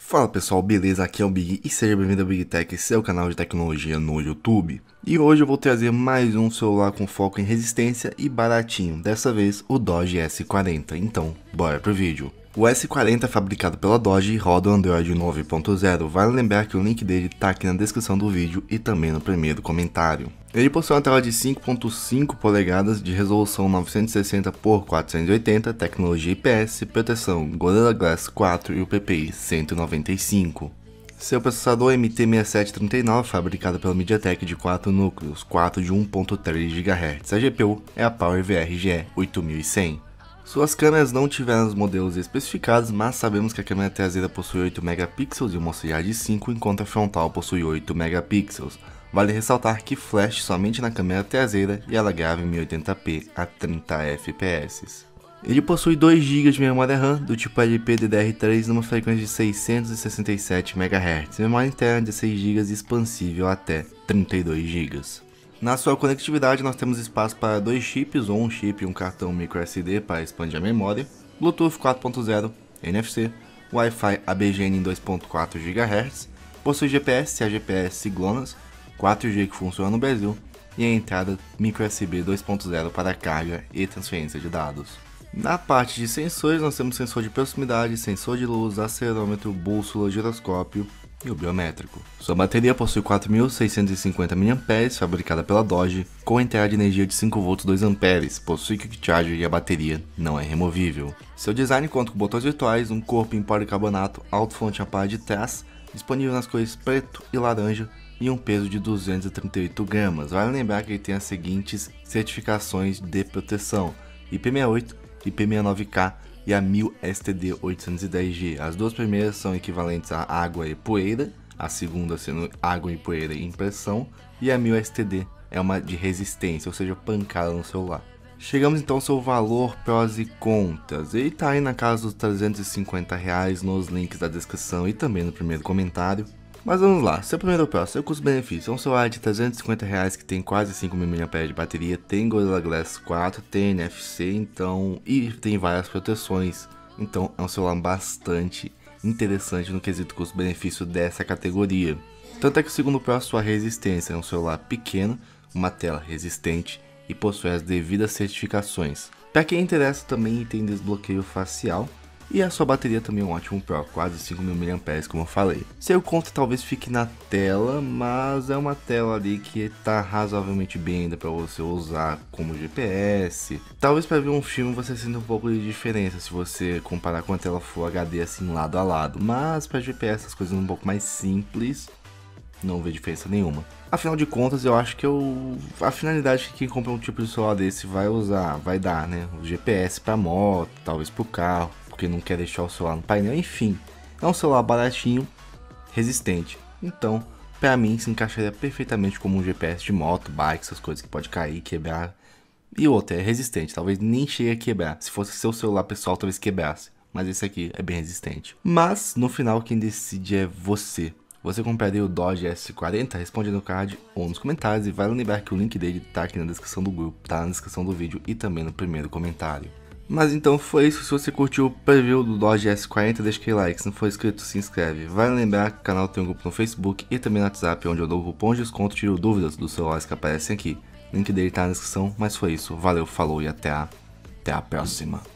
Fala pessoal, beleza? Aqui é o Big e seja bem-vindo ao Big Tech, seu canal de tecnologia no YouTube. E hoje eu vou trazer mais um celular com foco em resistência e baratinho, dessa vez o Doge S40, então bora pro vídeo. O S40 é fabricado pela Doge e roda o Android 9.0, vale lembrar que o link dele tá aqui na descrição do vídeo e também no primeiro comentário. Ele possui uma tela de 5.5 polegadas de resolução 960 por 480, tecnologia IPS, proteção Gorilla Glass 4 e o PPI 195. Seu processador MT6739, fabricado pela MediaTek de 4 núcleos, 4 de 1.3 GHz. A GPU é a PowerVR GE 8100. Suas câmeras não tiveram os modelos especificados, mas sabemos que a câmera traseira possui 8 megapixels e uma auxiliar de 5, enquanto a frontal possui 8 megapixels. Vale ressaltar que flash somente na câmera traseira e ela grava em 1080p a 30 fps. Ele possui 2 GB de memória RAM do tipo LPDDR3 numa frequência de 667 MHz, memória interna de 6 GB expansível até 32 GB. Na sua conectividade nós temos espaço para 2 chips ou um chip e um cartão microSD para expandir a memória, Bluetooth 4.0, NFC, Wi-Fi ABGN em 2.4 GHz, possui GPS e AGPS GLONASS, 4G que funciona no Brasil e a entrada microSD 2.0 para carga e transferência de dados. Na parte de sensores nós temos sensor de proximidade, sensor de luz, acelerômetro, bússola, giroscópio e o biométrico. Sua bateria possui 4.650 mAh, fabricada pela Doge, com entrada de energia de 5V 2A, possui Quick Charger e a bateria não é removível. Seu design conta com botões virtuais, um corpo em policarbonato alto-fonte na parte de trás, disponível nas cores preto e laranja, e um peso de 238 gramas. Vale lembrar que ele tem as seguintes certificações de proteção: IP68, IP69K e a 1000 STD 810G. As duas primeiras são equivalentes a água e poeira, a segunda sendo água e poeira e impressão, e a 1000 STD é uma de resistência, ou seja, pancada no celular. Chegamos então ao seu valor, prós e contras. Ele tá aí na casa dos R$350 nos links da descrição e também no primeiro comentário. Mas vamos lá, seu primeiro pró, seu custo-benefício, é um celular de R$350 que tem quase 5.000 mAh de bateria, tem Gorilla Glass 4, tem NFC, então, e tem várias proteções, então é um celular bastante interessante no quesito custo-benefício dessa categoria. Tanto é que o segundo pró, sua resistência, é um celular pequeno, uma tela resistente e possui as devidas certificações. Para quem interessa também tem desbloqueio facial. E a sua bateria também é um ótimo pró, quase 5.000 mAh como eu falei. Seu conta talvez fique na tela, mas é uma tela ali que está razoavelmente bem ainda para você usar como GPS. Talvez para ver um filme você sinta um pouco de diferença se você comparar com a tela Full HD assim lado a lado. Mas para GPS as coisas um pouco mais simples, não vê diferença nenhuma. Afinal de contas, eu acho que a finalidade que quem compra um tipo de celular desse vai usar, vai dar, né? O GPS para moto, talvez para o carro, porque não quer deixar o celular no painel, enfim. É um celular baratinho, resistente. Então, para mim, se encaixaria perfeitamente como um GPS de moto, bike, essas coisas que pode cair, quebrar. E outra, é resistente, talvez nem chegue a quebrar. Se fosse seu celular pessoal, talvez quebrasse. Mas esse aqui é bem resistente. Mas, no final, quem decide é você. Você compraria o Doge S40? Responde no card ou nos comentários. E vale lembrar que o link dele tá aqui na descrição do grupo, tá na descrição do vídeo e também no primeiro comentário. Mas então foi isso. Se você curtiu o preview do Doge S40, deixa aquele like. Se não for inscrito, se inscreve. Vale lembrar que o canal tem um grupo no Facebook e também no WhatsApp, onde eu dou cupom de desconto e tiro dúvidas dos celulares que aparecem aqui. O link dele tá na descrição. Mas foi isso. Valeu, falou e até a próxima.